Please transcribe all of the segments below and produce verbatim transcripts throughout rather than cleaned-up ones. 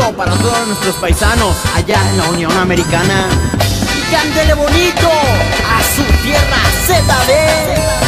saludo para todos nuestros paisanos allá en la Unión Americana. Y cántele bonito a su tierra Z B.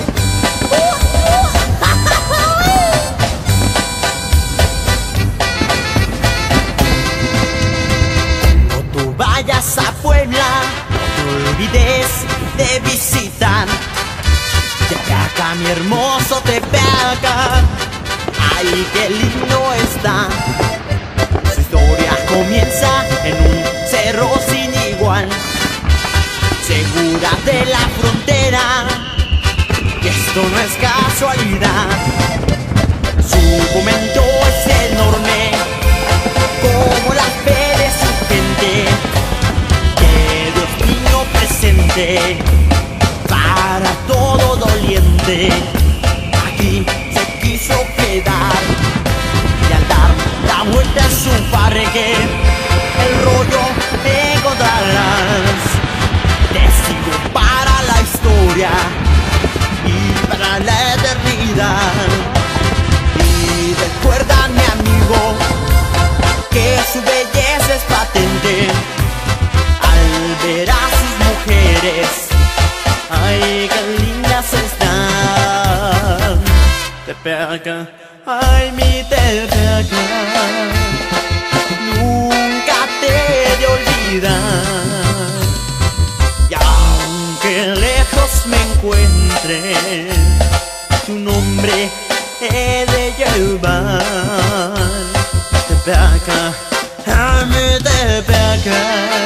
Vayas a Puebla, no te olvides de visitar Tepeaca, mi hermoso Tepeaca. Ay, qué lindo está. Su historia comienza en un cerro sin igual, segura de la frontera, que esto no es casualidad. Su momento es enorme, como la fe de su gente, que Dios mío presente para todo doliente. Aquí se quiso quedar y al dar la vuelta en su parque, el rollo encontrarás. Testigo para la historia y para la eternidad. Y recuerda, mi amigo, que su belleza es patente al ver a sus mujeres. Ay, qué lindas están. Tepeaca, ay, mi Tepeaca, nunca te he de olvidar. Y aunque lejos me encuentre, tu nombre he de llevar. Tepeaca, a mi Tepeaca,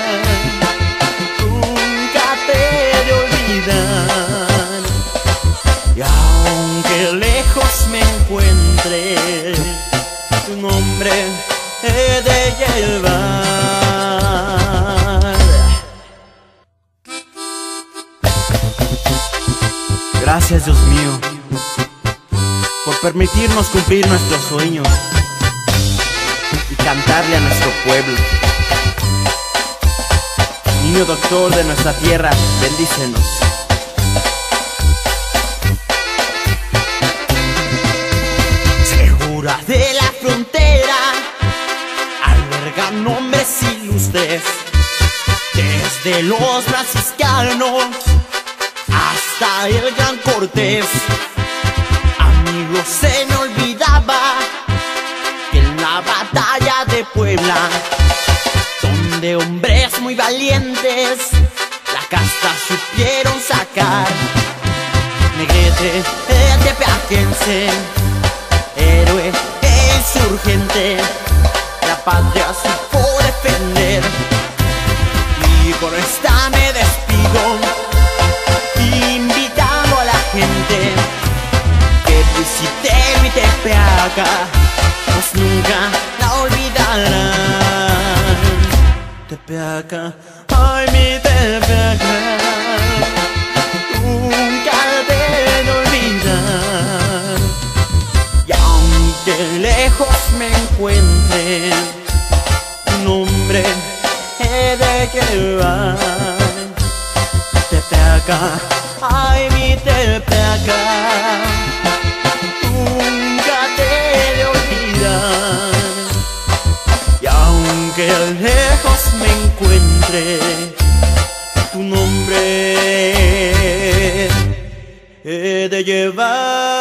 nunca te he de olvidar. Y aunque lejos me encuentre, tu nombre he de llevar. Gracias, Dios mío, por permitirnos cumplir nuestros sueños y cantarle a nuestro pueblo. Niño doctor de nuestra tierra, bendícenos. Segura de la frontera, alberga nombres ilustres, desde los franciscanos hasta el gran Cortés. Amigos, se me olvidaba que en la batalla de Puebla, donde hombres muy valientes la casta supieron sacar, Negrete, el tepeaquense, héroe e insurgente, la patria supo defender. Y con esta me despido, invitando a la gente que visite mi Tepeaca, pues nunca la olvidarán. Tepeaca, ay, mi Tepeaca, nunca te he de olvidar. Y aunque lejos me encuentre, tu nombre he de llevar. Tepeaca, ay, mi Tepeaca, nunca te he de olvidar. Y aunque lejos me encuentre, tu nombre he de llevar.